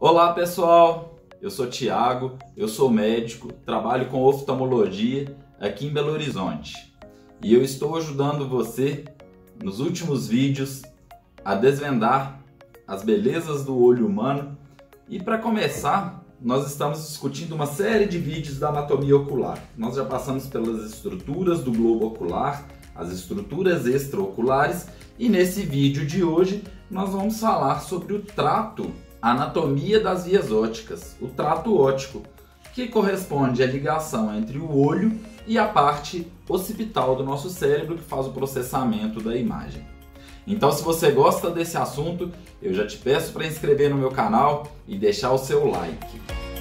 Olá pessoal, eu sou Thiago, eu sou médico, trabalho com oftalmologia aqui em Belo Horizonte e eu estou ajudando você nos últimos vídeos a desvendar as belezas do olho humano. E para começar, nós estamos discutindo uma série de vídeos da anatomia ocular. Nós já passamos pelas estruturas do globo ocular, as estruturas extraoculares, e nesse vídeo de hoje nós vamos falar sobre o trato, a anatomia das vias ópticas, o trato óptico, que corresponde à ligação entre o olho e a parte occipital do nosso cérebro que faz o processamento da imagem. Então, se você gosta desse assunto, eu já te peço para inscrever no meu canal e deixar o seu like.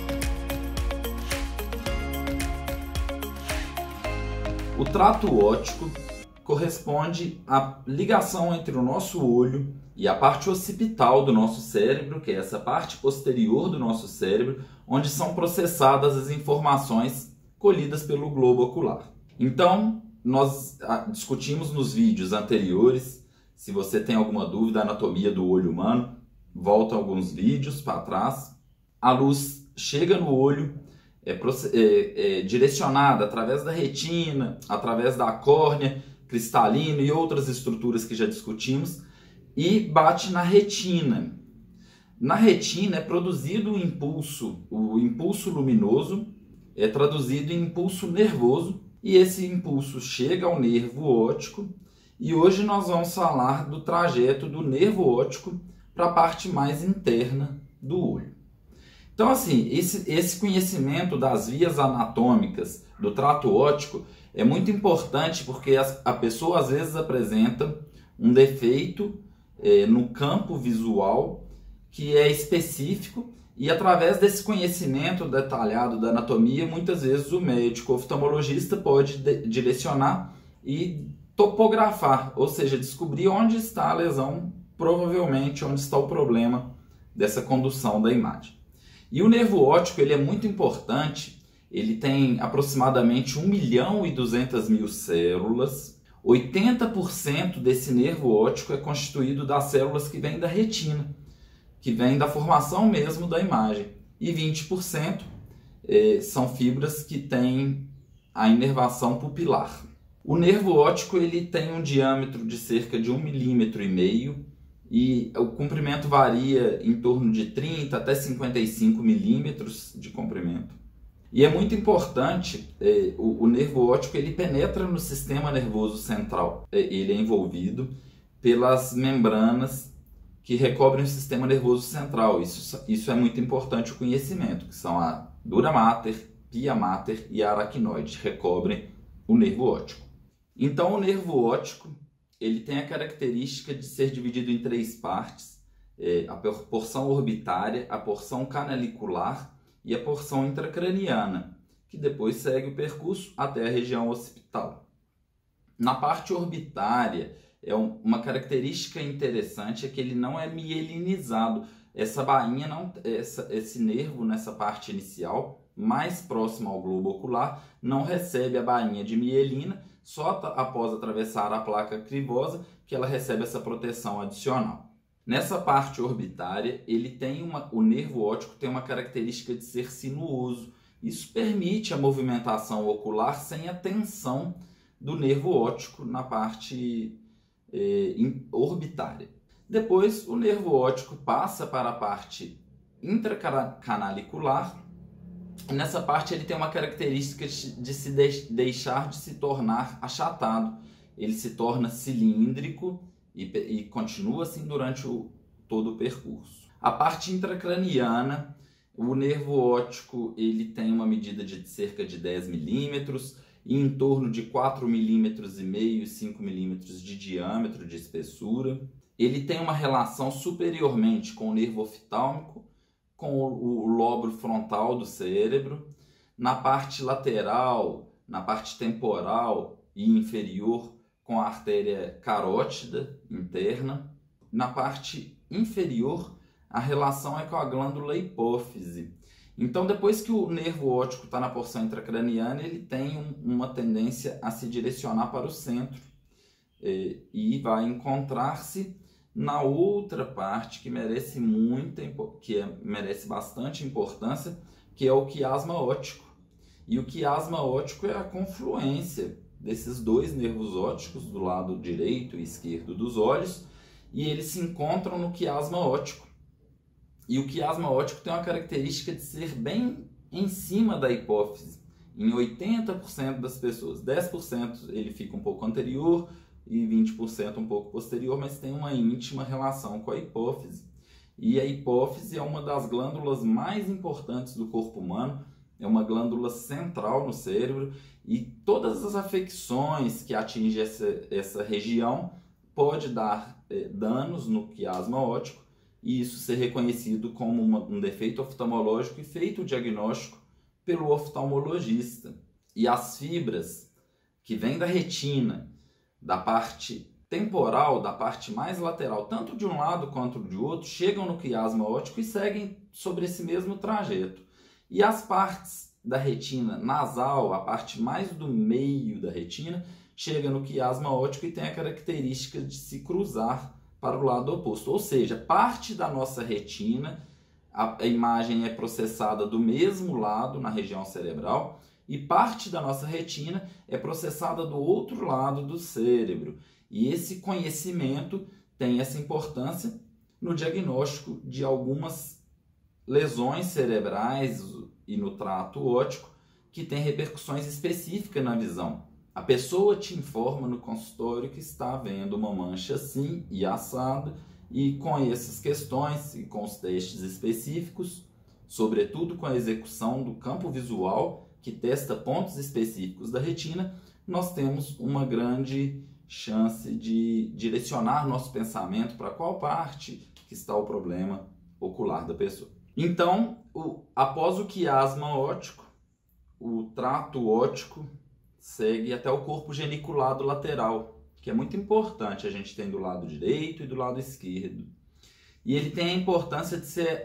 O trato óptico corresponde à ligação entre o nosso olho e a parte occipital do nosso cérebro, que é essa parte posterior do nosso cérebro, onde são processadas as informações colhidas pelo globo ocular. Então, nós discutimos nos vídeos anteriores. Se você tem alguma dúvida da anatomia do olho humano, volta alguns vídeos para trás. A luz chega no olho, é direcionada através da retina, através da córnea cristalina e outras estruturas que já discutimos, e bate na retina. Na retina é produzido o impulso luminoso é traduzido em impulso nervoso, e esse impulso chega ao nervo óptico. E hoje nós vamos falar do trajeto do nervo óptico para a parte mais interna do olho. Então, assim, esse conhecimento das vias anatômicas do trato óptico é muito importante, porque a pessoa às vezes apresenta um defeito no campo visual que é específico, e através desse conhecimento detalhado da anatomia, muitas vezes o médico oftalmologista pode direcionar e topografar, ou seja, descobrir onde está a lesão, provavelmente onde está o problema dessa condução da imagem. E o nervo óptico ele é muito importante. Ele tem aproximadamente 1.200.000 células. 80% desse nervo óptico é constituído das células que vêm da retina, que vêm da formação mesmo da imagem. E 20% são fibras que têm a inervação pupilar. O nervo óptico ele tem um diâmetro de cerca de 1,5 mm e o comprimento varia em torno de 30 até 55 milímetros de comprimento. E é muito importante, o nervo óptico ele penetra no sistema nervoso central. Ele é envolvido pelas membranas que recobrem o sistema nervoso central. Isso é muito importante o conhecimento, que são a dura mater, pia mater e a aracnoide, recobrem o nervo óptico. Então, o nervo óptico ele tem a característica de ser dividido em três partes: a porção orbitária, a porção canalicular e a porção intracraniana, que depois segue o percurso até a região occipital. Na parte orbitária, uma característica interessante é que ele não é mielinizado. Essa bainha, esse nervo nessa parte inicial, mais próximo ao globo ocular, não recebe a bainha de mielina. Só após atravessar a placa cribosa que ela recebe essa proteção adicional. Nessa parte orbitária, o nervo óptico tem uma característica de ser sinuoso. Isso permite a movimentação ocular sem a tensão do nervo óptico na parte orbitária. Depois, o nervo óptico passa para a parte intracanalicular. Nessa parte ele tem uma característica de deixar de se tornar achatado. Ele se torna cilíndrico e continua assim durante todo o percurso. A parte intracraniana, o nervo óptico ele tem uma medida de cerca de 10 milímetros e em torno de 4,5 milímetros e 5 milímetros de diâmetro de espessura. Ele tem uma relação superiormente com o nervo oftálmico, com o lóbulo frontal do cérebro. Na parte lateral, na parte temporal e inferior, com a artéria carótida interna. Na parte inferior, a relação é com a glândula hipófise. Então, depois que o nervo óptico está na porção intracraniana, ele tem uma tendência a se direcionar para o centro e vai encontrar-se na outra parte que merece merece bastante importância, que é o quiasma óptico. E o quiasma óptico é a confluência desses dois nervos ópticos do lado direito e esquerdo dos olhos, e eles se encontram no quiasma óptico. E o quiasma óptico tem uma característica de ser bem em cima da hipófise. Em 80% das pessoas, 10% ele fica um pouco anterior e 20% um pouco posterior, mas tem uma íntima relação com a hipófise. E a hipófise é uma das glândulas mais importantes do corpo humano, é uma glândula central no cérebro, e todas as afecções que atingem essa região pode dar danos no quiasma óptico, e isso ser reconhecido como um defeito oftalmológico e feito o diagnóstico pelo oftalmologista. E as fibras que vêm da retina, da parte temporal, da parte mais lateral, tanto de um lado quanto de outro, chegam no quiasma óptico e seguem sobre esse mesmo trajeto. E as partes da retina nasal, a parte mais do meio da retina, chega no quiasma óptico e tem a característica de se cruzar para o lado oposto. Ou seja, parte da nossa retina, a imagem é processada do mesmo lado, na região cerebral, e parte da nossa retina é processada do outro lado do cérebro. E esse conhecimento tem essa importância no diagnóstico de algumas lesões cerebrais e no trato óptico que tem repercussões específicas na visão. A pessoa te informa no consultório que está vendo uma mancha assim e assado, e com essas questões e com os testes específicos, sobretudo com a execução do campo visual, que testa pontos específicos da retina, nós temos uma grande chance de direcionar nosso pensamento para qual parte que está o problema ocular da pessoa. Então, após o quiasma óptico, o trato óptico segue até o corpo geniculado lateral, que é muito importante, a gente tem do lado direito e do lado esquerdo. E ele tem a importância de ser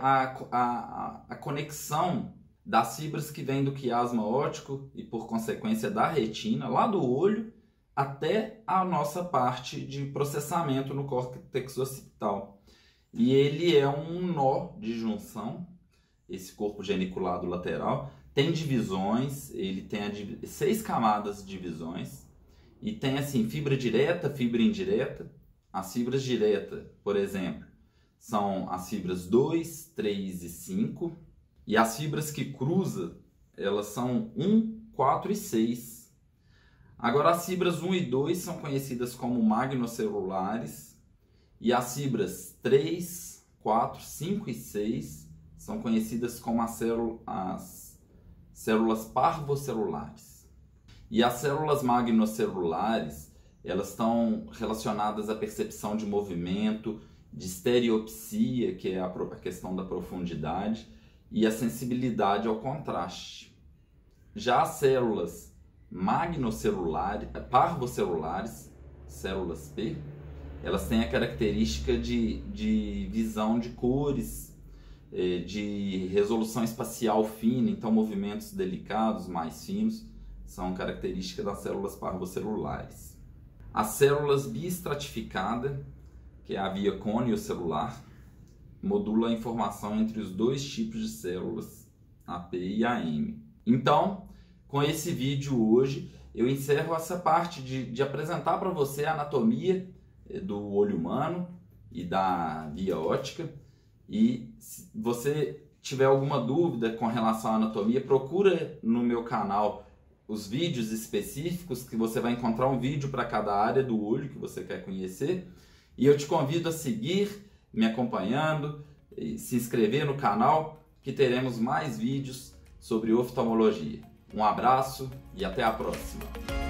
a conexão das fibras que vêm do quiasma óptico e, por consequência, da retina, lá do olho, até a nossa parte de processamento no córtex occipital. E ele é um nó de junção, esse corpo geniculado lateral. Tem divisões, ele tem 6 camadas de divisões. E tem assim, fibra direta, fibra indireta. As fibras diretas, por exemplo, são as fibras 2, 3 e 5. E as fibras que cruzam, elas são 1, 4 e 6. Agora, as fibras 1 e 2 são conhecidas como magnocelulares. E as fibras 3, 4, 5 e 6 são conhecidas como as células parvocelulares. E as células magnocelulares, elas estão relacionadas à percepção de movimento, de estereopsia, que é a questão da profundidade, e a sensibilidade ao contraste. Já as células parvocelulares, células P, elas têm a característica de visão de cores, de resolução espacial fina, então movimentos delicados, mais finos, são características das células parvocelulares. As células bistratificadas, que é a via coniocelular, modula a informação entre os dois tipos de células, a P e a M. Então, com esse vídeo hoje, eu encerro essa parte de apresentar para você a anatomia do olho humano e da via óptica. E se você tiver alguma dúvida com relação à anatomia, procura no meu canal os vídeos específicos, que você vai encontrar um vídeo para cada área do olho que você quer conhecer. E eu te convido a seguir me acompanhando, e se inscrever no canal, que teremos mais vídeos sobre oftalmologia. Um abraço e até a próxima!